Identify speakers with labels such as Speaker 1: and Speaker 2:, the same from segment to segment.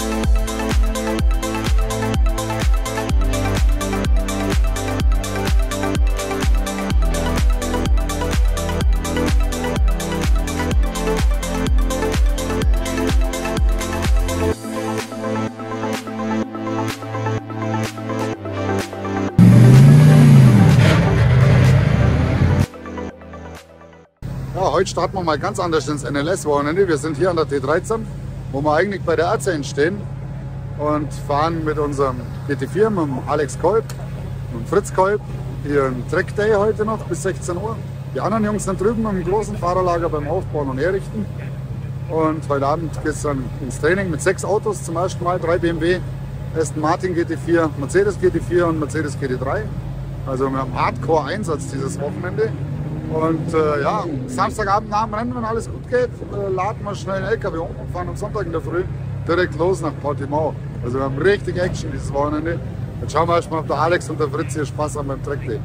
Speaker 1: Heute starten wir mal ganz anders ins NLS-Wochenende. Wir sind hier an der T13, wo wir eigentlich bei der R10 stehen und fahren mit unserem GT4, mit dem Alex Kolb und Fritz Kolb hier einen Track Day heute noch bis 16 Uhr. Die anderen Jungs sind drüben im großen Fahrerlager beim Aufbauen und Herrichten. Und heute Abend geht es dann ins Training mit 6 Autos zum ersten Mal, 3 BMW, Aston Martin GT4, Mercedes GT4 und Mercedes GT3. Also wir haben Hardcore-Einsatz dieses Wochenende. Und ja, Samstagabend nach dem Rennen, wenn alles gut geht, laden wir schnell einen LKW um und fahren am Sonntag in der Früh direkt los nach Portimao. Also wir haben richtig Action dieses Wochenende. Jetzt schauen wir erstmal, ob der Alex und der Fritz hier Spaß haben beim Track Day.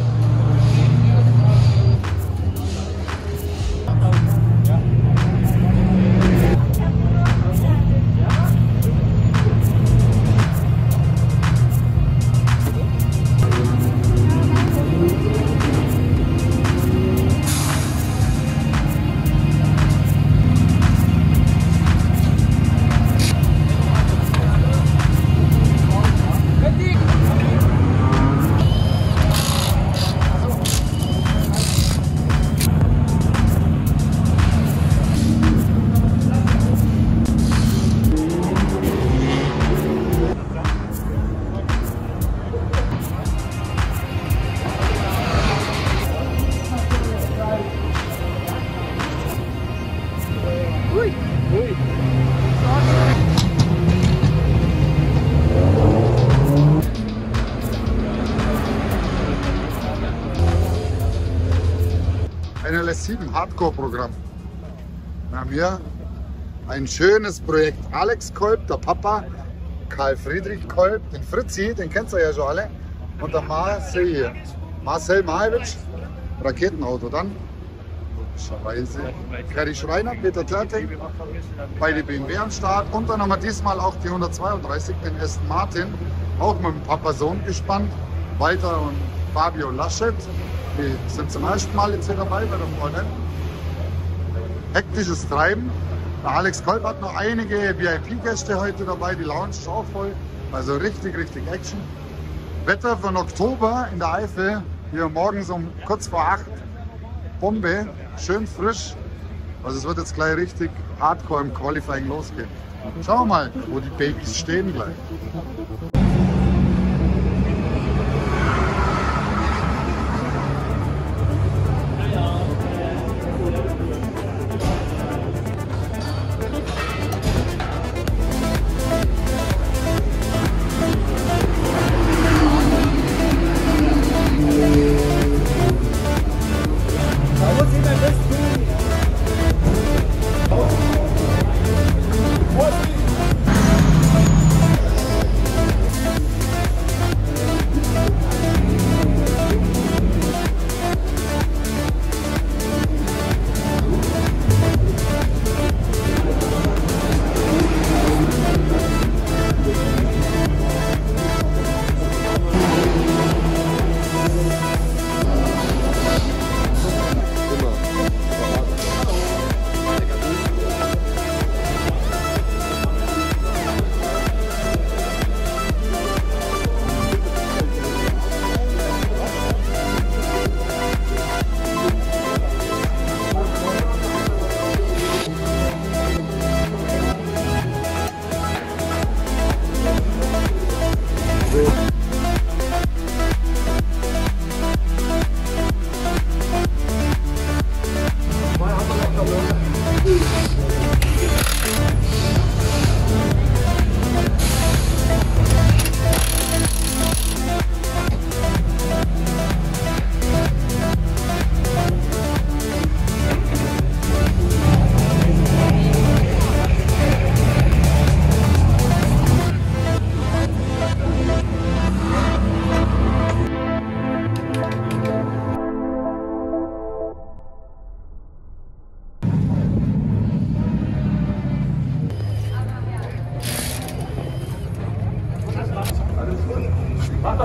Speaker 1: NLS 7 Hardcore-Programm. Wir haben hier ein schönes Projekt. Alex Kolb, der Papa, Karl Friedrich Kolb, den Fritzi, den kennt ihr ja schon alle, und der Marcel hier. Marcel Mahewitsch, Raketenauto. Dann logischerweise Ferry Schreiner, Peter Törting, beide BMW am Start. Und dann haben wir diesmal auch die 132, den Aston Martin, auch mit dem Papa-Sohn gespannt. Walter und Fabio Laschet. Die sind zum ersten Mal jetzt hier dabei bei dem Rennen. Hektisches Treiben. Der Alex Kolb hat noch einige VIP-Gäste heute dabei. Die Lounge ist auch voll. Also richtig Action. Wetter von Oktober in der Eifel. Hier morgens um kurz vor 8. Bombe. Schön frisch. Also es wird jetzt gleich richtig hardcore im Qualifying losgehen. Schauen wir mal, wo die Babys stehen gleich.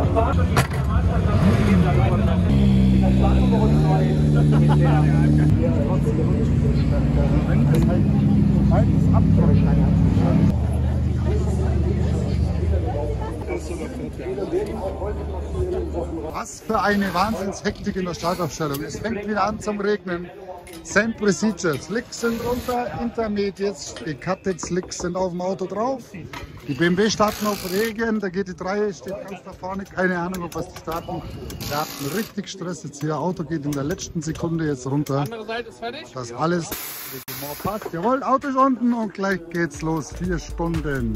Speaker 1: Was für eine Wahnsinnshektik in der Startaufstellung. Es fängt wieder an zum Regnen. Same Procedure. Slicks sind runter, Intermediates, die Cutted Slicks sind auf dem Auto drauf. Die BMW starten auf Regen, der GT3 steht ganz da vorne, keine Ahnung, ob wir es starten. Wir hatten richtig Stress jetzt hier. Auto geht in der letzten Sekunde jetzt runter.
Speaker 2: Andere Seite ist fertig.
Speaker 1: Das alles passt. Jawohl, Auto ist unten und gleich geht's los. 4 Stunden.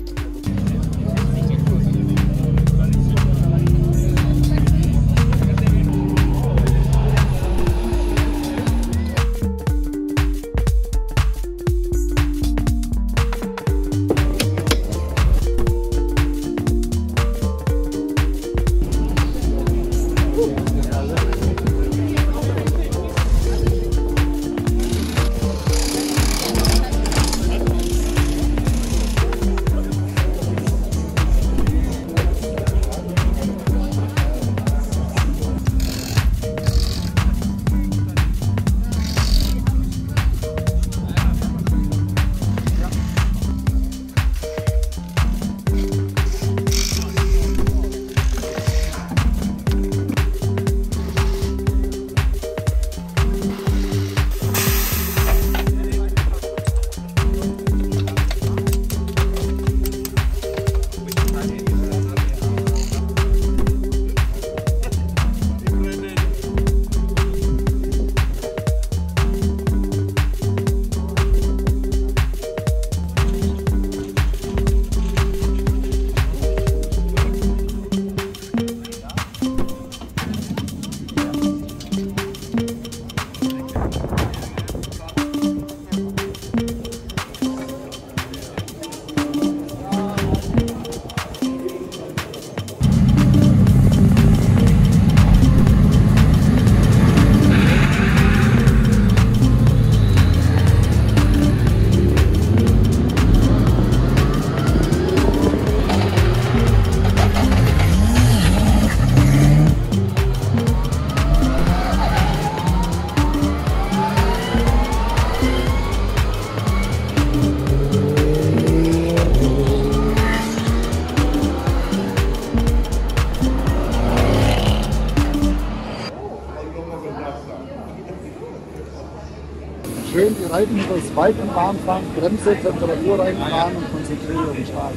Speaker 1: Schön die Reifen über das Bike warm fahren, Bremse, Temperatur reinfahren und konzentrieren auf den Start.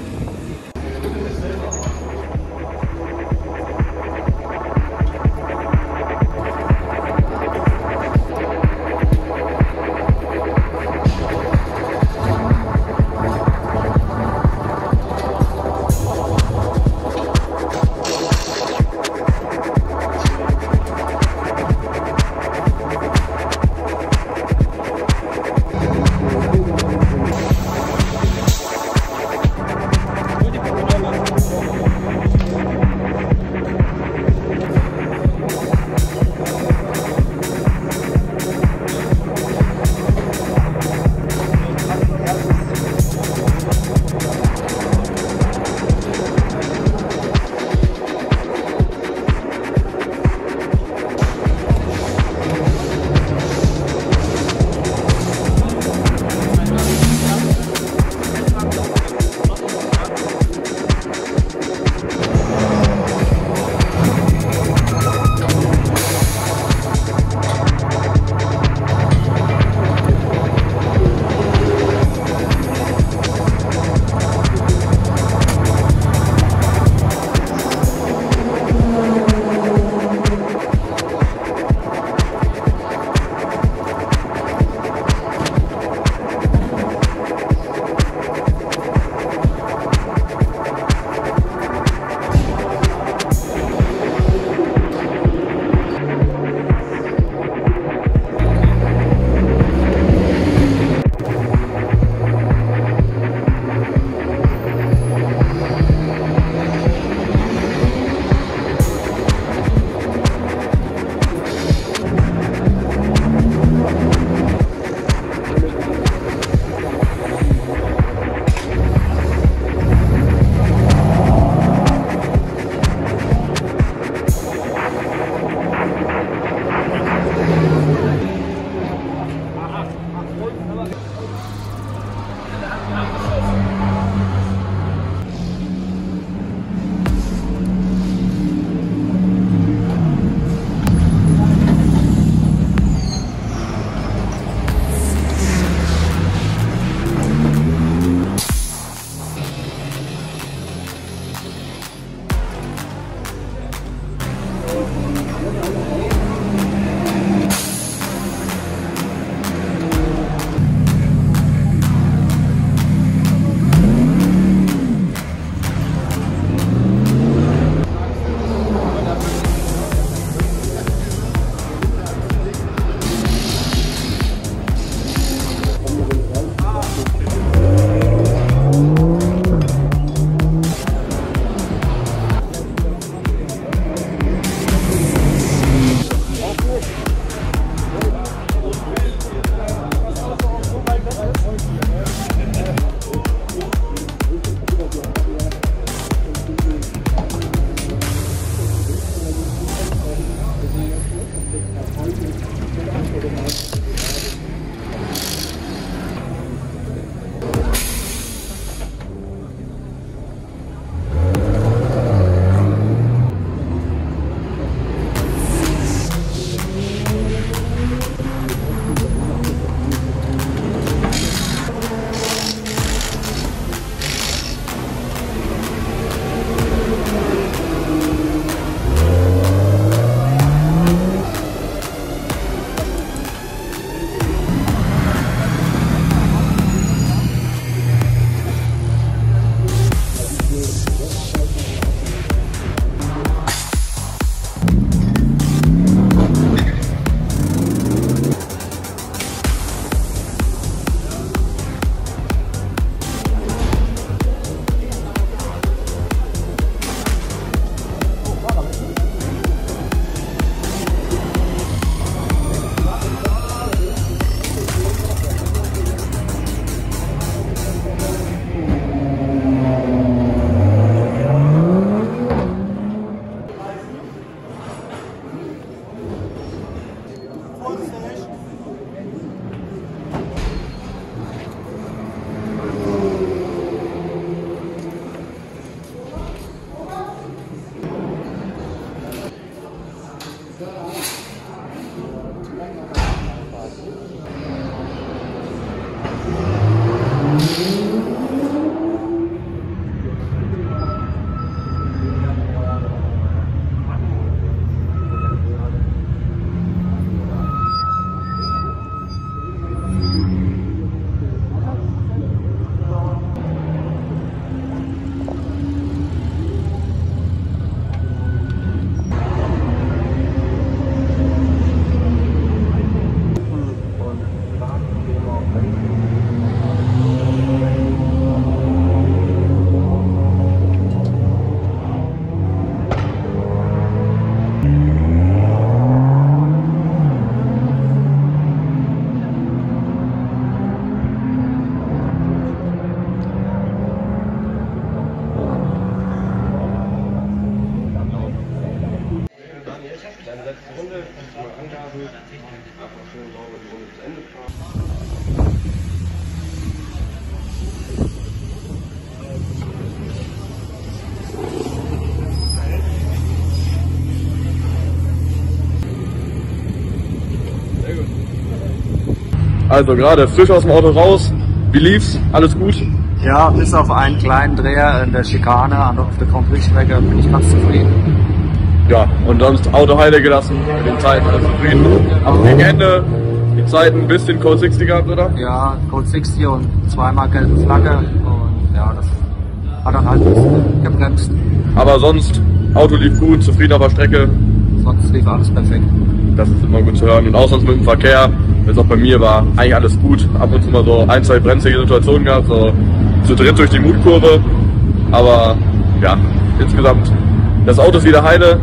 Speaker 2: Also gerade frisch aus dem Auto raus. Wie lief's? Alles gut?
Speaker 3: Ja, bis auf einen kleinen Dreher in der Schikane auf der Grand Prix-Strecke bin ich ganz zufrieden.
Speaker 2: Ja, und sonst Auto heile gelassen, mit den Zeiten alles zufrieden. Am Ende die Zeiten ein bisschen Code 60 gehabt, oder?
Speaker 3: Ja, Code 60 und zweimal gelbe Flagge und ja, das hat dann halt ein bisschen gebremst.
Speaker 2: Aber sonst, Auto lief gut, zufrieden auf der Strecke.
Speaker 3: Sonst lief alles perfekt.
Speaker 2: Das ist immer gut zu hören. Und auch sonst mit dem Verkehr, jetzt auch bei mir war eigentlich alles gut. Ab und zu mal so ein, zwei brenzlige Situationen gehabt, so zu dritt durch die Mutkurve. Aber ja, insgesamt, das Auto ist wieder heile.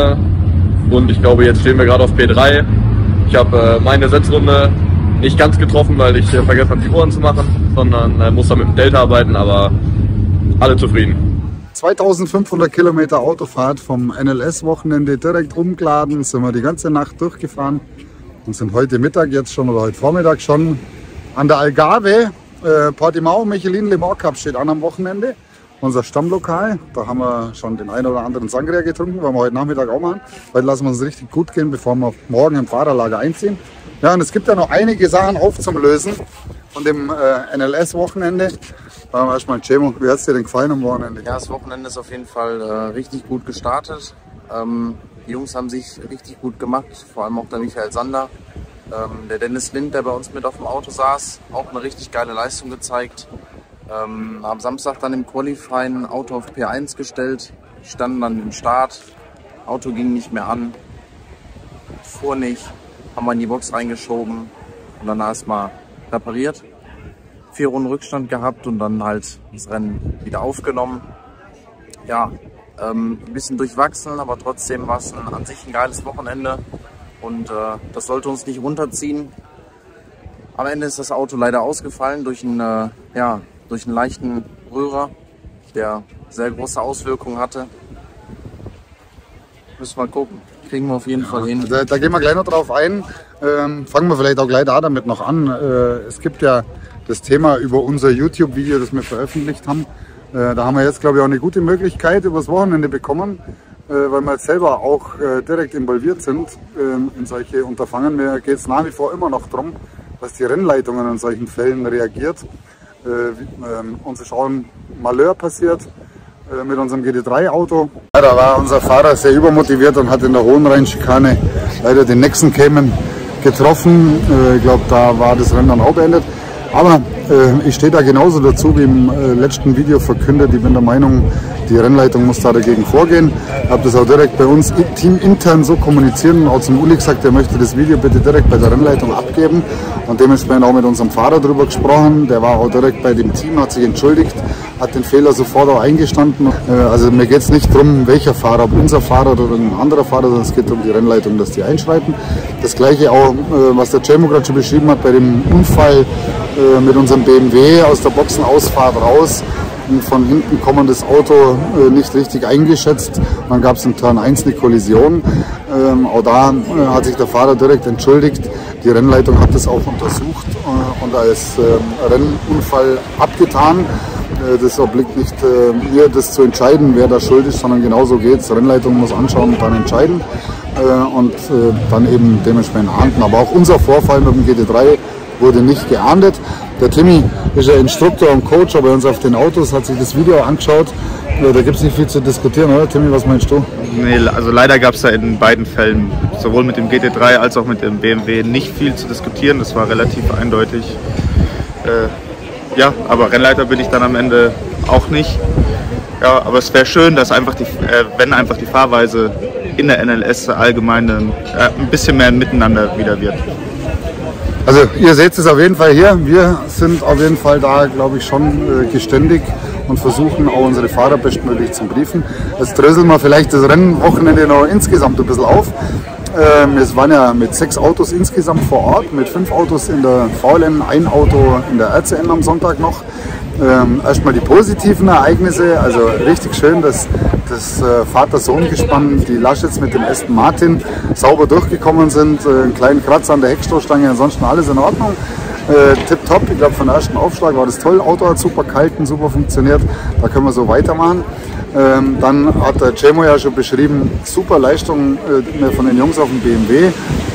Speaker 2: Und ich glaube, jetzt stehen wir gerade auf P3. Ich habe meine Setzrunde nicht ganz getroffen, weil ich vergessen habe, die Uhren zu machen, sondern muss da mit dem Delta arbeiten, aber alle zufrieden.
Speaker 1: 2500 Kilometer Autofahrt vom NLS-Wochenende direkt umgeladen, sind wir die ganze Nacht durchgefahren und sind heute Mittag jetzt schon oder heute Vormittag schon an der Algarve. Portimao Michelin Le Mans Cup steht an am Wochenende, unser Stammlokal. Da haben wir schon den einen oder anderen Sangria getrunken, wollen wir heute Nachmittag auch machen. Heute lassen wir uns richtig gut gehen, bevor wir morgen im Fahrerlager einziehen. Ja, und es gibt ja noch einige Sachen aufzulösen von dem NLS-Wochenende. Da haben wir erstmal Cemo, wie hat es dir denn gefallen am Wochenende?
Speaker 4: Ja, das Wochenende ist auf jeden Fall richtig gut gestartet. Die Jungs haben sich richtig gut gemacht, vor allem auch der Michael Sander. Der Dennis Lind, der bei uns mit auf dem Auto saß, auch eine richtig geile Leistung gezeigt. Am Samstag dann im Qualifying Auto auf P1 gestellt, standen dann im Start, Auto ging nicht mehr an, fuhr nicht, haben wir in die Box reingeschoben und dann erstmal repariert. 4 Runden Rückstand gehabt und dann halt das Rennen wieder aufgenommen. Ja, ein bisschen durchwachsen, aber trotzdem war es an sich ein geiles Wochenende und das sollte uns nicht runterziehen. Am Ende ist das Auto leider ausgefallen durch einen leichten Rührer, der sehr große Auswirkungen hatte. Müssen wir gucken. Kriegen wir auf jeden Fall hin.
Speaker 1: Da gehen wir gleich noch drauf ein. Fangen wir vielleicht auch gleich damit noch an. Es gibt ja das Thema über unser YouTube-Video, das wir veröffentlicht haben. Da haben wir jetzt, glaube ich, auch eine gute Möglichkeit übers Wochenende bekommen, weil wir jetzt selber auch direkt involviert sind in solche Unterfangen. Mir geht es nach wie vor immer noch darum, dass die Rennleitung in solchen Fällen reagiert. Uns ist auch ein Malheur passiert mit unserem GT3-Auto. Ja, da war unser Fahrer sehr übermotiviert und hat in der Hohenrhein-Schikane leider den nächsten Cayman getroffen. Ich glaube, da war das Rennen dann auch beendet. Aber ich stehe da genauso dazu wie im letzten Video verkündet. Ich bin der Meinung, die Rennleitung muss da dagegen vorgehen. Ich habe das auch direkt bei uns teamintern so kommunizieren und auch zum Uli gesagt, er möchte das Video bitte direkt bei der Rennleitung abgeben. Und dementsprechend auch mit unserem Fahrer darüber gesprochen. Der war auch direkt bei dem Team, hat sich entschuldigt, hat den Fehler sofort auch eingestanden. Also mir geht es nicht darum, welcher Fahrer, ob unser Fahrer oder ein anderer Fahrer, sondern es geht um die Rennleitung, dass die einschreiten. Das gleiche auch, was der Cemo gerade schon beschrieben hat, bei dem Unfall mit unserem BMW aus der Boxenausfahrt raus. Und von hinten kommendes Auto nicht richtig eingeschätzt. Und dann gab es in Turn 1 eine Kollision. Auch da hat sich der Fahrer direkt entschuldigt. Die Rennleitung hat das auch untersucht und als Rennunfall abgetan. Das obliegt nicht mir, das zu entscheiden, wer da schuld ist, sondern genauso geht es. Die Rennleitung muss anschauen und dann entscheiden und dann eben dementsprechend ahnden. Aber auch unser Vorfall mit dem GT3 wurde nicht geahndet. Der Timmy ist ja Instruktor und Coach bei uns auf den Autos, hat sich das Video angeschaut. Da gibt es nicht viel zu diskutieren, oder Timmy, was meinst du?
Speaker 5: Nee, also leider gab es da in beiden Fällen, sowohl mit dem GT3 als auch mit dem BMW, nicht viel zu diskutieren. Das war relativ eindeutig. Ja, aber Rennleiter bin ich dann am Ende auch nicht. Ja, aber es wäre schön, dass einfach wenn einfach die Fahrweise in der NLS allgemein ein bisschen mehr miteinander wieder wird.
Speaker 1: Also ihr seht es auf jeden Fall hier, wir sind auf jeden Fall da, glaube ich, schon geständig und versuchen auch unsere Fahrer bestmöglich zu briefen. Jetzt dröseln wir vielleicht das Rennwochenende noch insgesamt ein bisschen auf. Es waren ja mit 6 Autos insgesamt vor Ort, mit 5 Autos in der VLN, ein Auto in der RCN am Sonntag noch. Erstmal die positiven Ereignisse, also richtig schön, dass das Vater-Sohn-Gespann, die Laschets mit dem Aston Martin sauber durchgekommen sind, einen kleinen Kratzer an der Heckstoßstange, ansonsten alles in Ordnung. Tipptopp, ich glaube von ersten Aufschlag war das toll, Auto hat super gehalten, super funktioniert, da können wir so weitermachen. Dann hat der Cemo ja schon beschrieben, super Leistung von den Jungs auf dem BMW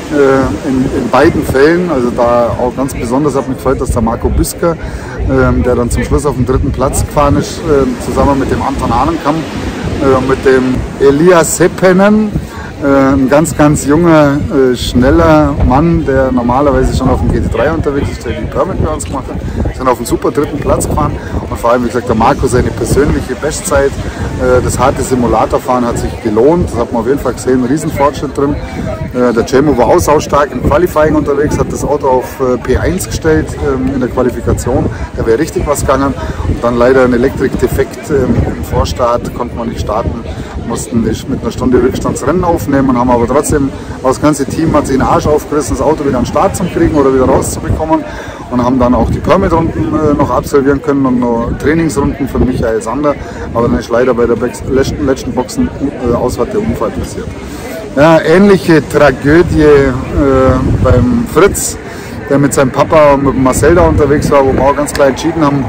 Speaker 1: in beiden Fällen. Also da auch ganz besonders hat mich gefreut, dass der Marco Büsker, der dann zum Schluss auf den 3. Platz gefahren ist, zusammen mit dem Anton Hahnenkamp, mit dem Elias Seppenen, ein ganz, ganz junger, schneller Mann, der normalerweise schon auf dem GT3 unterwegs ist, der die Permit bei uns gemacht hat, sind auf den super 3. Platz gefahren und vor allem, wie gesagt, der Marco seine persönliche Bestzeit, das harte Simulatorfahren hat sich gelohnt, das hat man auf jeden Fall gesehen, ein Riesenfortschritt drin. Der Cemo war auch saustark im Qualifying unterwegs, hat das Auto auf P1 gestellt in der Qualifikation, da wäre richtig was gegangen und dann leider ein Elektrikdefekt im Vorstart, konnte man nicht starten, mussten mit einer Stunde Rückstandsrennen aufnehmen, haben aber trotzdem, das ganze Team hat sich den Arsch aufgerissen, das Auto wieder an den Start zu kriegen oder wieder rauszubekommen und haben dann auch die Permit-Runden noch absolvieren können und noch Trainingsrunden von Michael Sander, aber dann ist leider bei der letzten Boxenausfahrt der Unfall passiert. Ja, ähnliche Tragödie beim Fritz, der mit seinem Papa und mit Marcel da unterwegs war, wo wir auch ganz klar entschieden haben,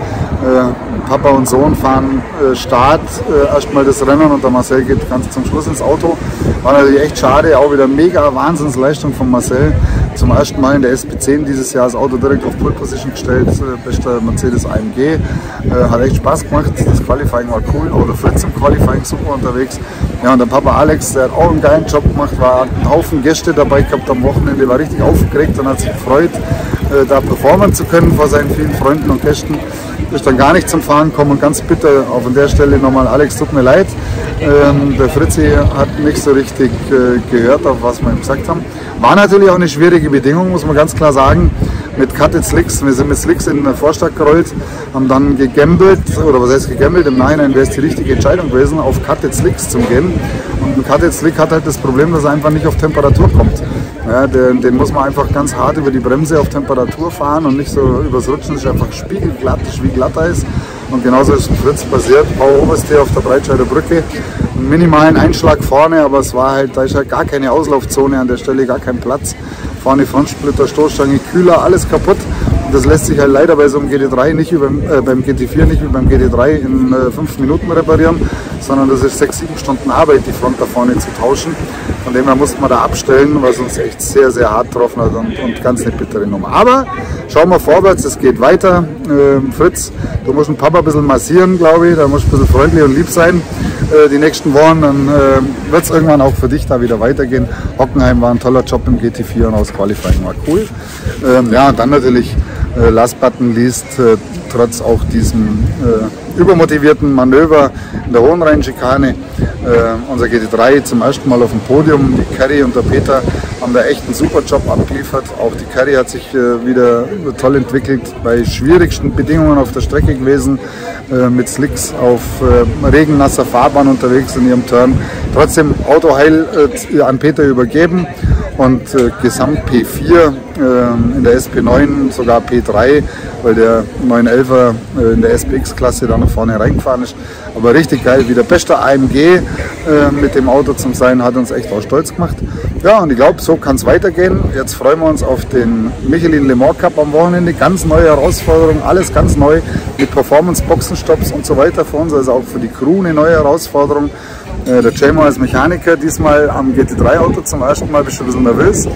Speaker 1: Papa und Sohn fahren Start, erstmal das Rennen und der Marcel geht ganz zum Schluss ins Auto. War natürlich echt schade, auch wieder mega Wahnsinnsleistung von Marcel. Zum ersten Mal in der SP10 dieses Jahr das Auto direkt auf Pole Position gestellt, bester Mercedes AMG. Hat echt Spaß gemacht, das Qualifying war cool, auch der Fritz im Qualifying super unterwegs. Ja, und der Papa Alex, der hat auch einen geilen Job gemacht, hat einen Haufen Gäste dabei gehabt am Wochenende, war richtig aufgeregt und hat sich gefreut, da performen zu können vor seinen vielen Freunden und Gästen. Ist dann gar nicht zum Fahren gekommen und ganz bitter auch an der Stelle nochmal, Alex, tut mir leid. Der Fritzi hat nicht so richtig gehört, auf was wir ihm gesagt haben. War natürlich auch eine schwierige Bedingung, muss man ganz klar sagen. Mit Cutted Slicks, wir sind mit Slicks in den Vorstadt gerollt, haben dann gegambelt, oder was heißt gegambelt, im Nachhinein wäre es die richtige Entscheidung gewesen, auf Cutted Slicks zu gehen. Und ein Cutted Slick hat halt das Problem, dass er einfach nicht auf Temperatur kommt. Ja, den muss man einfach ganz hart über die Bremse auf Temperatur fahren und nicht so übers Rutschen, es ist einfach spiegelglatt, wie Glatteis. Und genauso ist Fritz passiert, Bau-Oberste auf der Breitscheider Brücke, einen minimalen Einschlag vorne, aber es war halt, da ist halt gar keine Auslaufzone an der Stelle, gar kein Platz. Vorne Frontsplitter, Stoßstange, Kühler, alles kaputt. Und das lässt sich halt leider bei so einem GT3 nicht beim GT4 nicht wie beim GT3 in 5 Minuten reparieren, sondern das ist 6-7 Stunden Arbeit, die Front da vorne zu tauschen. Von dem her musste man da abstellen, was uns echt sehr, sehr hart getroffen hat und ganz eine bittere Nummer. Aber schauen wir vorwärts, es geht weiter. Fritz, du musst den Papa ein bisschen massieren, glaube ich, da musst du ein bisschen freundlich und lieb sein die nächsten Wochen, dann wird es irgendwann auch für dich da wieder weitergehen. Hockenheim war ein toller Job im GT4 und aus Qualifying war cool. Ja, und dann natürlich last but not least, trotz auch diesem übermotivierten Manöver in der Hohenrhein-Schikane, unser GT3 zum ersten Mal auf dem Podium. Die Kerry und der Peter haben da echt einen super Job abgeliefert. Auch die Kerry hat sich wieder toll entwickelt, bei schwierigsten Bedingungen auf der Strecke gewesen, mit Slicks auf regennasser Fahrbahn unterwegs in ihrem Turn. Trotzdem Autoheil an Peter übergeben und Gesamt P4 in der SP9, sogar P3, weil der 911er in der SPX-Klasse da nach vorne reingefahren ist. Aber richtig geil, wie der beste AMG mit dem Auto zum sein, hat uns echt auch stolz gemacht. Ja, und ich glaube, so kann es weitergehen. Jetzt freuen wir uns auf den Michelin Le Mans Cup am Wochenende. Ganz neue Herausforderung, alles ganz neu mit Performance-Boxenstopps und so weiter für uns. Also auch für die Crew eine neue Herausforderung. Der Cemo als Mechaniker diesmal am GT3-Auto zum ersten Mal. Bist du ein bisschen nervös?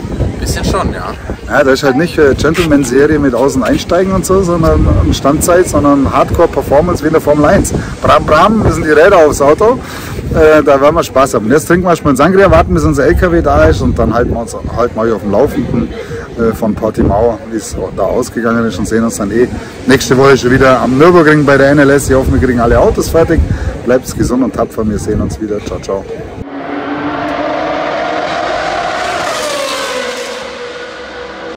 Speaker 4: bisschen schon, ja.
Speaker 1: Ja, das ist halt nicht Gentleman-Serie mit Außen einsteigen und so, sondern Standzeit, sondern Hardcore-Performance wie in der Formel 1. Bram, bram, müssen die Räder aufs Auto. Da werden wir Spaß haben. Jetzt trinken wir erstmal einen Sangria, warten bis unser LKW da ist und dann halten wir uns mal auf dem Laufenden von Portimao, wie es da ausgegangen ist, und sehen uns dann nächste Woche schon wieder am Nürburgring bei der NLS. Ich hoffe, wir kriegen alle Autos fertig. Bleibt gesund und tapfer, wir sehen uns wieder. Ciao, ciao.